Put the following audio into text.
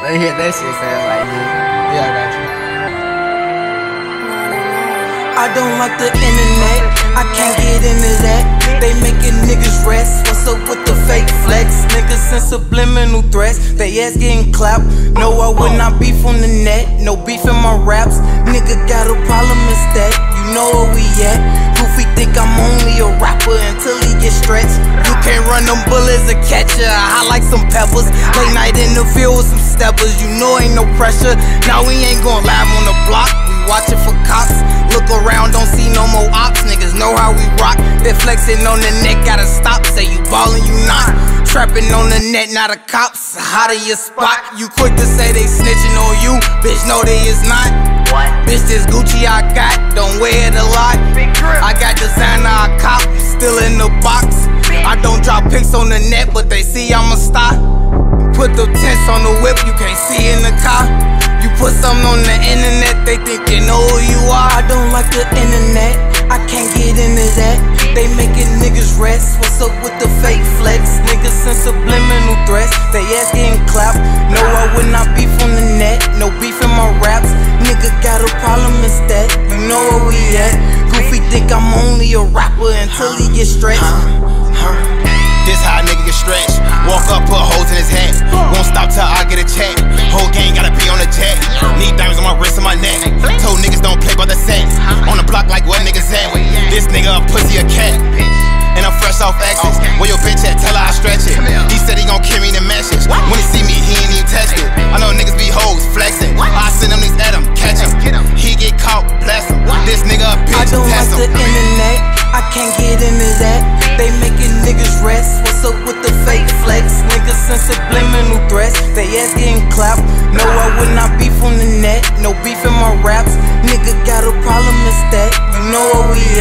Let me hear that shit sound like this. Yeah, I got you. I don't like the internet, I can't get into that. They making niggas rest, what's up with the fake flex? Niggas send subliminal threats, they ass getting clapped. No, I would not beef on the net, no beef in my raps. Nigga got a problem instead, you know where we at. Goofy think I'm only a rapper until he gets stretched. You can't run them bullets or catch ya, I like some peppers. Late night in the field with some steppers, you know ain't no pressure. Now we ain't gon' live on the block, we watching for cops. Look around, don't see no more ops, niggas know how we rock. They flexing on the net, gotta stop, say you ballin', you not. Trapping on the net, not the cops, how do you spot? You quick to say they snitching on you, bitch, no they is not. What? Bitch, this Gucci I got, don't wear it a lot. Big drip. I got designer, I cop, still in the box. I don't drop pics on the net, but they see I'm a star. Put the tents on the whip, you can't see in the car. You put something on the internet, they think they know who you are. I don't like the internet, I can't get into that. They making niggas rest, what's up with the fake flex? Niggas send subliminal threats, they ass getting clapped. No, I would not beef on the net, no beef in my raps. Nigga got a problem instead, you know where we at. Goofy think I'm only a rapper until he gets stretched. This how a nigga get stretched. Walk up, put holes in his head. Won't stop till I get a check. Whole gang gotta be on the jet. Need diamonds on my wrist and my neck. Told niggas don't play by the set. On the block like what niggas at. This nigga a pussy, a cat. And I'm fresh off exes. Where your bitch at? Tell her I stretch it. He said he gon' kill me in the message. When he see me, he ain't even text it. I know niggas be hoes, flexing. I send them these at him, catch him. He get caught, bless him. This nigga a bitch, I don't like test the him. internet, I can't get into that. They making niggas rest, what's up with the fake flex? Niggas send subliminal threats, they ass getting clapped. No, I would not beef on the net, no beef in my raps. Nigga got a problem instead, you know where we